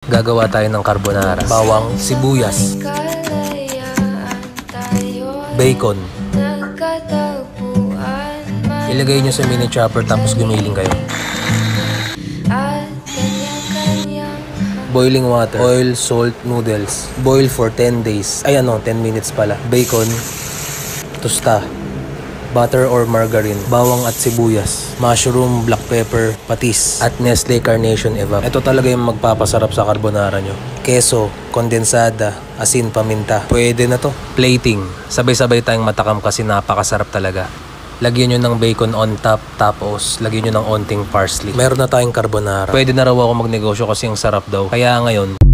Gagawa tayo ng carbonara. Bawang, sibuyas, bacon. Ilagay nyo sa mini chopper tapos gumiling kayo. Boiling water, oil, salt, noodles. Boil for 10 days. Ay 10 minutes pala. Bacon, tosta, butter or margarine, bawang at sibuyas, mushroom, black pepper, patis, at Nestle Carnation Evap. Ito talaga yung magpapasarap sa carbonara nyo. Keso, kondensada, asin, paminta. Pwede na to. Plating. Sabay-sabay tayong matakam kasi napakasarap talaga. Lagyan nyo ng bacon on top, tapos lagyan nyo ng onting parsley. Meron na tayong carbonara. Pwede na raw ako magnegosyo kasi ang sarap daw. Kaya ngayon,